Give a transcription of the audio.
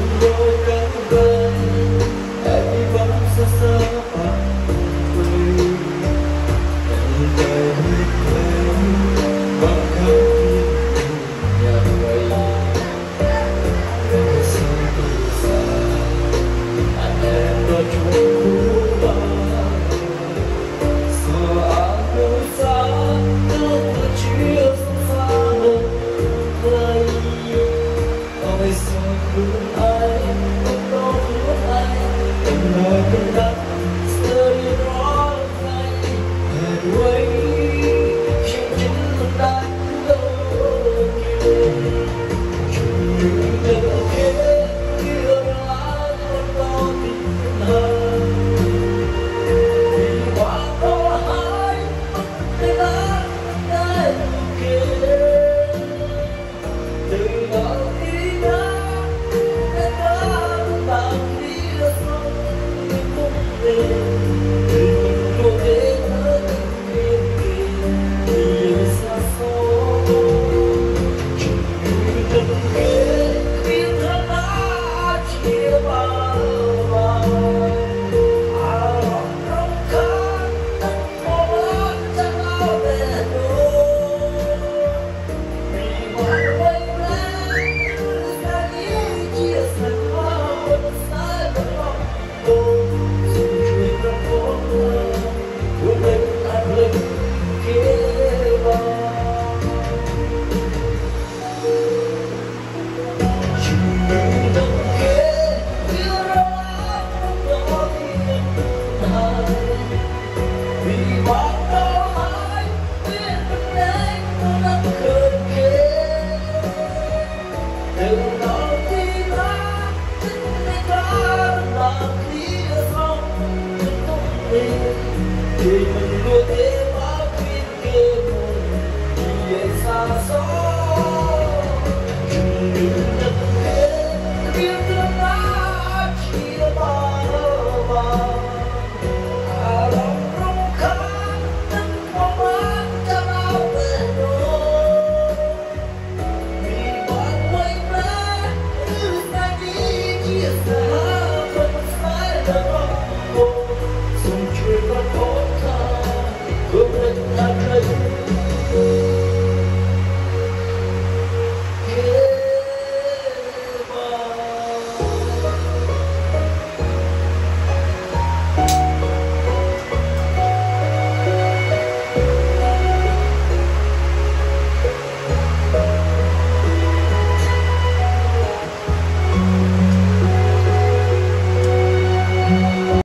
đôi cánh bay em đi vẫn xa xa vàng quê em tay quên vẫn khắc ghi nhà vậy em sao từ xa anh em đã chung ba giờ anh đâu xa đâu mà chia xa hơn đây ôi sao thương anh không có thương anh em nói cơn đau rơi rõ ngay hẹn quay chuyện chính đã đâu kia chung những lời kia kia là con có tin hơn vì quá có hai bất đã đây kia từ đó đi ra em đã bằng đi không cũng về thì mình luôn đến ở bên kia thì xa xôi chung những lần kia biết thân đã chia bao không khác không có chẳng nào để đôi vì mọi quay lại ta nghĩ chia sẻ hoa vẫn sai vẫn lòng ôm dù chuyện đã có luôn mình anh lên kia bao chung những lần kia yêu ra không có tiếng hai vì bao câu hỏi biết bên anh tôi đã khơi kia từ đó đi ra tình này ta làm đi không mình không đi thì mình luôn thế